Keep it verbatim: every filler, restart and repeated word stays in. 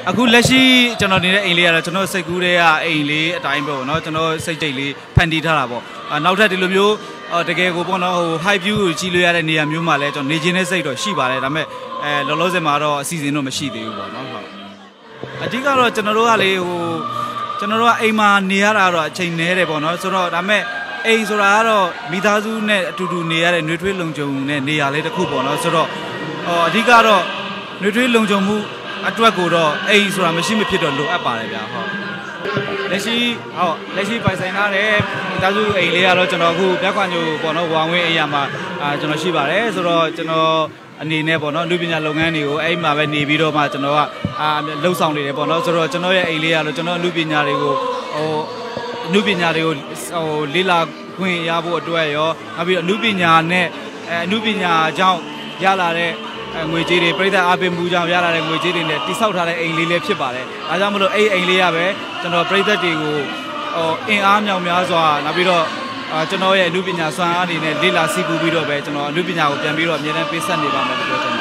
အခုလက်ရှိကျွန်တော်နေတဲ့အိမ်လေးကတော့ကျွန်တော်စိတ်ကူးတဲ့အိမ်လေးအတိုင်းပေါ့နော်ကျွန်တော်စိတ်ကြိတ်လေးဖန်တီးထားတာပေါ့နောက်ထပ်ဒီလိုမျိုးတကယ်ကိုပေါ့နော်ဟို high view ကိုကြည့်လို့ရတဲ့နေရာမျိုးမှာလည်းကျွန်တော်နေခြင်းနဲ့စိတ်တော့ရှိပါတယ်ဒါပေမဲ့အဲလောလောဆယ်မှာတော့အစီအစဉ်တော့မရှိသေးဘူးပေါ့နော်ဟုတ်အဓိကတော့ကျွန်တော်တို့ကလေဟိုကျွန်တော်တို့ကအိမ်မှာနေရတာတော့အချိန်နည်းတယ်ပေါ့နော်ဆိုတော့ဒါပေမဲ့အိမ်ဆိုတာကတော့မိသားစုနဲ့အတူတူနေရတဲ့နှွေးထွေးလုံခြုံတဲ့နေရာလေးတစ်ခုပေါ့နော်ဆိုတော့အဓိကတော့နှွေးထွေးလုံခြုံမှုအတွက်ကိုတော့အိမ်ဆိုတာမရှိမဖြစ်တော့လိုအပ်ပါတယ်ဗျာဟုတ်လက်ရှိဟုတ်လက်ရှိပိုင်ဆိုင်ထားတဲ့မိသားစုအိမ်လေးကတော့ကျွန်တော်အခုပြက်ခွန်ညိုပေါ့နော်ဝါဝင်းအိမ်ရမှာအာကျွန်တော်ရှိပါတယ်ဆိုတော့ကျွန်တော်အနေနဲ့ပေါ့နော်လူပညာလုပ်ငန်းတွေကိုအဲ့မှာပဲနေပြီးတော့မှကျွန်တော်ကအာလှုပ်ဆောင်နေတယ်ပေါ့နော်ဆိုတော့ကျွန်တော်ရဲ့အိမ်လေးကတော့ကျွန်တော်လူပညာတွေကိုဟိုလူပညာတွေကိုဟိုလေးလာခွင့်ရဖို့အတွက်ရောနောက်ပြီးတော့လူပညာနဲ့အဲလူပညာကြောင့်ရလာတဲ့ငွေကြေးတွေပြည်သက်အားပေးမှုကြောင့်ရလာတဲ့ငွေကြေးတွေနဲ့တိစောက်ထားတဲ့အိမ်လေးလေးဖြစ်ပါတယ်။ဒါကြောင့်မလို့အဲ့အိမ်လေးရပဲကျွန်တော်ပြည်သက်တွေကိုဟိုအင်အားမြောက်များစွာနောက်ပြီးတော့ကျွန်တော်ရဲ့အမှုပညာစွမ်းအားတွေနဲ့လေ့လာစီးပူးပြီးတော့ပဲကျွန်တော်အမှုပညာကိုပြန်ပြီးတော့အမြဲတမ်းပေးဆက်နေပါမယ်လို့ပြောချင်